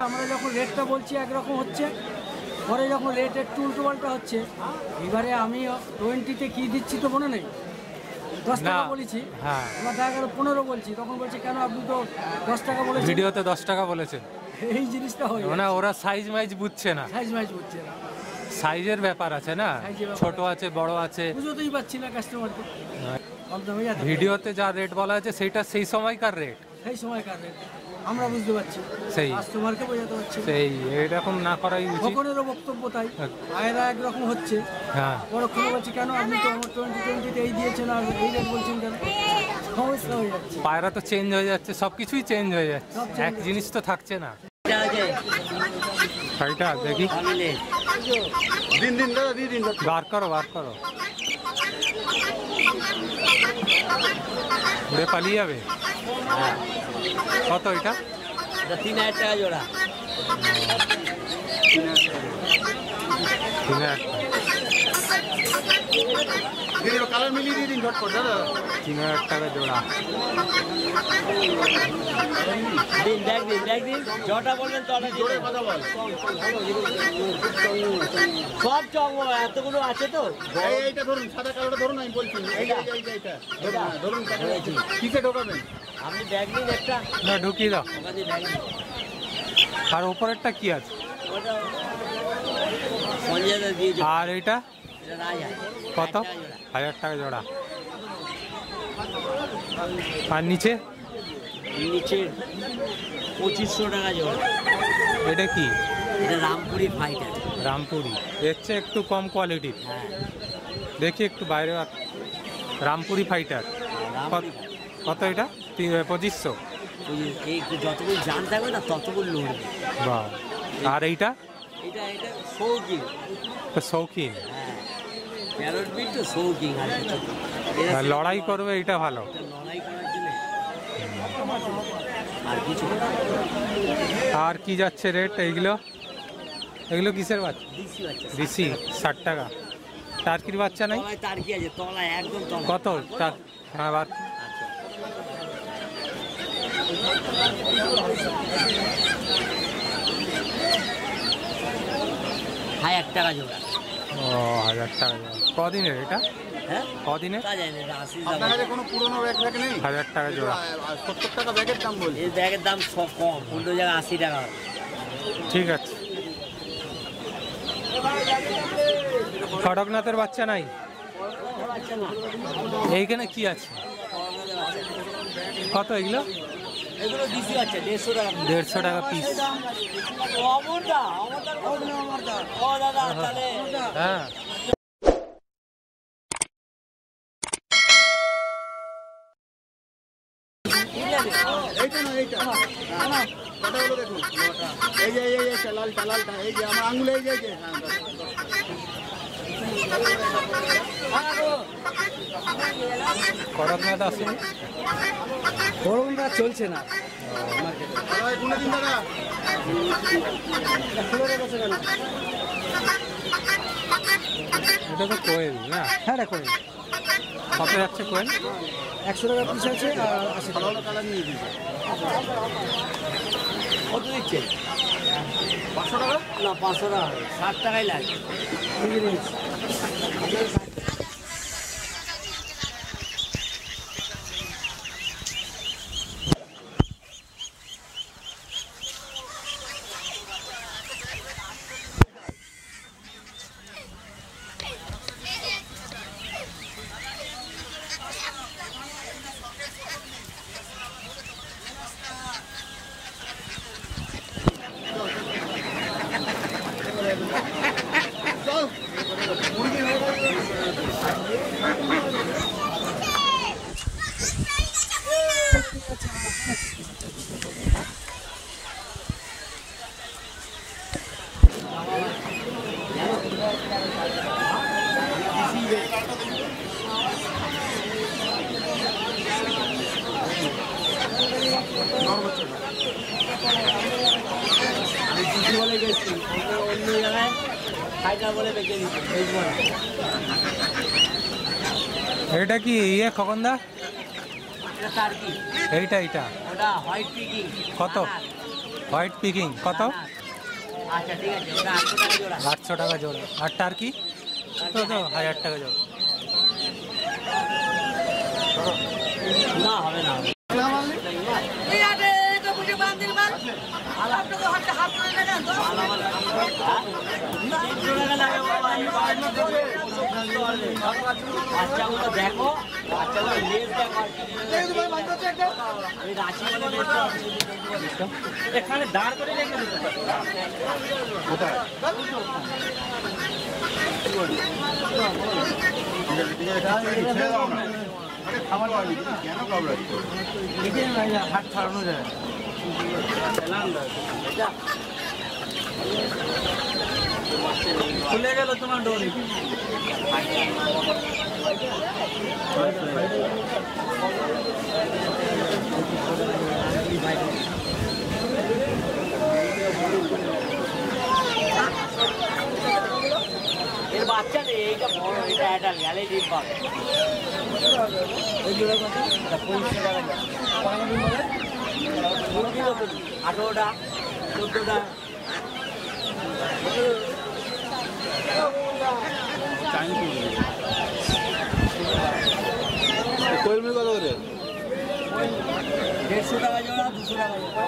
আমরা যখন রেটটা বলছি একরকম হচ্ছে, পরে যখন রেট একটু উল্টোপাল্টা হচ্ছে, এবারে আমি 20-তে কী দিচ্ছি তো মনে নেই, 10 টাকা বলেছি, এবার দেখা গেল 15 বলছি, তখন বলছে কেন আপনি তো 10 টাকা বলেছেন, ভিডিওতে 10 টাকা বলেছেন। এই জিনিসটা হয় না, ওরা সাইজ মাইজ বুঝছে না, সাইজের ব্যাপার আছে না, ছোট আছে বড় আছে, বুঝতেই পারছি না কাস্টমারকে। ভিডিওতে যা রেট বলা আছে সেটা সেই সময়কার রেট, আমরা বুঝতে পারছি, সেই কাস্টমারকে বোঝাতে পারছি, সেই এরকম না করাই উচিত। সকলেরও বক্তব্য তাই, আয়রা একরকম হচ্ছে, পরক্ষণে বলছি কেন আপনি তো আমার 20-20-তে এই দিয়েছেন আর এই রেট বলছেন কেন, সমস্যা হয়ে যাচ্ছে। পায়রা তো চেঞ্জ হয়ে যাচ্ছে, সবকিছুই চেঞ্জ হয়ে যাচ্ছে, এক জিনিস তো থাকছে না। শাড়িটা দেখি, বার করো উড়ে পালিয়ে যাবে। কত এটা? 3000 টাকা জোড়া। 3000 কালার মিলিয়ে দিয়ে দিন ঝটপট দাদা। 3000 টাকা জোড়া। দিন জটা বলবেন তো জোরে কথা বল। সব চঙ্গ এতগুলো আছে তো। এইটা ধরুন, সাদা কালোটা ধরুন, আমি বলছি এইটা ধরুন, কিসে ঢোকাবেন আপনি? ব্যাগ নিন একটা, না ঢুকিয়ে দাও। ওখানে ব্যাগ নিন। আর উপরেরটা কি আছে? ওটা সঞ্জয়দা দিয়ে। আর এটা কত? 1000 টাকা জোড়া। আর নিচে 2500 টাকা জোড়া। এটা কি? এটা রামপুরি ফাইটার। রামপুরি এর চেয়ে একটু কম কোয়ালিটির। দেখি একটু বাইরে। রামপুরি ফাইটার কত এটা? 2500। যতগুলো জান থাকবে না ততগুলো লড়বে। বাহ। আর এইটা? এটা শৌখিন। শৌখিন, প্যারট বিট তো শৌখিন। আর লড়াই করবে এটা ভালো। লড়াই করার জন্য আর কিছু। আর কি যাচ্ছে রেট? এগুলো কিসের বাচ্চা? দিশি 60 টাকা। টার্কির বাচ্চা নাই? টার্কি আছে তলায়, একদম তলায়। কত? হ্যাঁ বার। হাজার টাকা জোড়া। ও 1000 টাকা জোড়া। কদিনের এটা? হ্যাঁ কদিনের? আপনার কাছে কোনো পুরনো ব্যাগ নেই? 1000 টাকা জোড়া। 70 টাকা ব্যাগের দাম বলছি। এই ব্যাগের দাম সব কম, অন্য জায়গায় 80 টাকা। ঠিক আছে। খড়গনাথের বাচ্চা নাই? এইখানে কি আছে? কত এগুলো? এগুলো দিশি আছে 150 টাকা। 150 টাকা পিস। হ্যাঁ। এইটা না, এইটা কথা বলো দেখুন। এই যে লালটা এই যে আমার আঙুলে এই যে করকনাথ আসেনি? করকনাথ চলছে না। এটা তো কোয়েল না? হ্যাঁ রে কোয়েল। কত যাচ্ছে কোয়েল? 100 টাকা পিস আছে আর 80 টাকা। কালার নিয়ে দিন। কত দিচ্ছে? 500 টাকা না 500 টাকা 60 টাকাই লাগে। এটা কি ইয়ে খগনদা? টার্কি। এইটা ওটা হোয়াইট পিকিং। কত? হোয়াইট পিকিং কত? আচ্ছা ঠিক আছে, ওটা 800 টাকা জোড়া। 800 টাকা জোড়া। আর টার্কি তো 1000 টাকা জোড়া। না হবে না। বাচ্চাগুলো দেখো, বাচ্চাগুলো লেজ দেখো। এখানে দাঁড় করে রেখে দিতে হবে। কোথায়? খাবার পাবি কেন ঘাবড়াচ্ছ? হাত ছাড়ানো যায়। খুলে গেল তোমার ডোরি। এর বাচ্চা নেই, এইটা বড়, এটা অ্যাডাল্ট, গেলে ডিম পাবে। এই জোড়া কত? 25 টাকা দাম। 18টা 14টা। কোয়েল মিল কত করে? 150 টাকা জোড়া, 200 টাকা জোড়া।